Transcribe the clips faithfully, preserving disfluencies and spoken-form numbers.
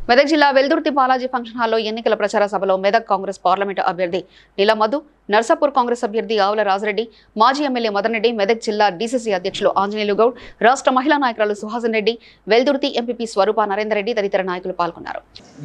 మెదక్ జిల్లా వెల్దుర్తి బాలాజీ ఫంక్షన్ హాల్లో ఎన్నికల ప్రచార సభలో మెదక్ కాంగ్రెస్ పార్లమెంటు అభ్యర్థి నీలమధు, నర్సాపూర్ కాంగ్రెస్ అభ్యర్థి ఆవుల రాజరెడ్డి, మాజీ ఎమ్మెల్యే మదన్ రెడ్డి, మెదక్ జిల్లా డీసీసీ అధ్యక్షులు ఆంజనేయులు గౌడ్, రాష్ట్ర మహిళా నాయకురాలు సుహాసన్ రెడ్డి, వెల్దుర్తి ఎంపీపీ స్వరూప నరేందర్ రెడ్డి తదితర నాయకులు పాల్గొన్నారు.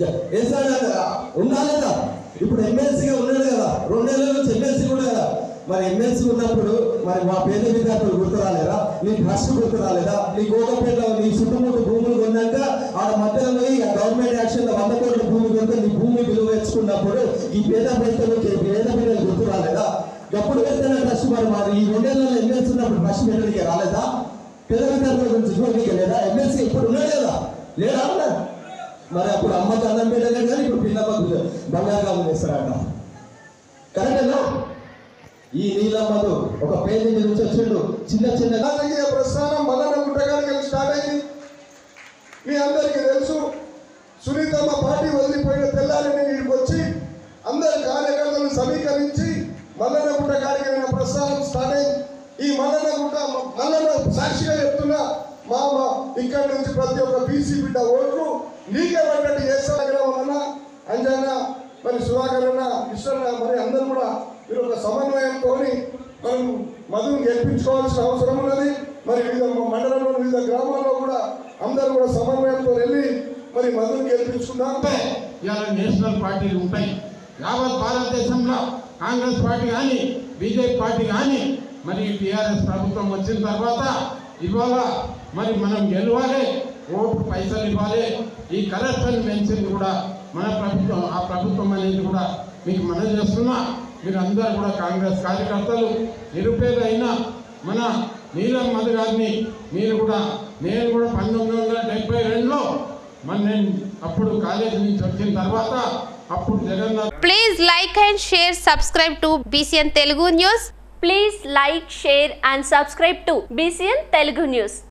మరి ఎమ్మెల్సీ ఉన్నప్పుడు మరి మా పేద విద్యార్థులు గుర్తు రాలేదా, నీ ట్రస్ట్ గుర్తు రాలేదా, నీ గోకపేటలో నీ చుట్టుముట్టు భూములు కొన్నాక ఆడ మధ్యలో గవర్నమెంట్ యాక్షన్ వంద కోట్ల భూమి కొనుక నీ భూమి విలువ వేసుకున్నప్పుడు ఈ పేద ప్రజలు పేద పిల్లలు గుర్తు రాలేదా? ఎప్పుడు వెళ్తున్న ట్రస్ట్ మరి మరి ఈ రెండేళ్లలో ఎమ్మెల్సీ ఉన్నప్పుడు ట్రస్ట్ పెట్టడానికి రాలేదా? పేద విద్యార్థుల గురించి చూడడానికి లేదా? ఎమ్మెల్సీ ఇప్పుడు ఉన్నాడు లేదా? లేదా? మరి అప్పుడు అమ్మకి అన్నం పెట్టలేదు కానీ ఇప్పుడు పిల్లమ్మకు బంగారు చేస్తారట. కరెక్టేనా? ఈ నీలమ్మధు ఒక పేజీ నుంచి వచ్చిండు. చిన్న చిన్న రాజకీయ ప్రస్థానం మల్లన్న గుట్టగానికి స్టార్ట్ అయింది. మీ అందరికీ తెలుసు. సునీతమ్మ పార్టీ వదిలిపోయిన తెల్లారి ఇక్కడికి వచ్చి అందరి కార్యకర్తలను సమీకరించి మల్లన్న గుట్టగానికి ప్రస్థానం స్టార్ట్ అయింది. ఈ మల్లన్న గుట్ట మల్లన్న సాక్షిగా చెప్తున్నా, మామ ఇక్కడి నుంచి ప్రతి ఒక్క బీసీ బిడ్డ ఓట్లు నీకే పడ్డట్టు చేస్తాను. అంజన్న మరి సుధాకర్ అన్న కృష్ణ మరి అందరూ కూడా మీరు ఒక సమన్వయంతో మనం మధును గెలిపించుకోవాల్సిన అవసరం ఉన్నది. మరి వివిధ మండలంలో వివిధ గ్రామాల్లో కూడా అందరూ కూడా సమన్వయంతో వెళ్ళి మరి మధును గెలిపించుకుందాం. ఇవాళ నేషనల్ పార్టీలు ఉంటాయి. యావత్ భారతదేశంలో కాంగ్రెస్ పార్టీ కానీ బీజేపీ పార్టీ కానీ మరి టీఆర్ఎస్ ప్రభుత్వం వచ్చిన తర్వాత ఇవాళ మరి మనం గెలవాలి, ఓటు పైసలు ఇవ్వాలి. ఈ కరప్షన్ మెన్షన్ కూడా మన ప్రభుత్వం ఆ ప్రభుత్వం అనేది కూడా మీకు మనం చేస్తున్నా. మీరు అందరూ కూడా కాంగ్రెస్ కార్యకర్తలు నిరుపేదైన మన నీలమధు గారిని మీరు కూడా నేను కూడా పంతొమ్మిది వందల డెబ్బై రెండులో మన నేను అప్పుడు కాలేజీ నుంచి వచ్చిన తర్వాత అప్పుడు Jagannath. Please like and share subscribe to BCN Telugu news. Please like share and subscribe to BCN Telugu news.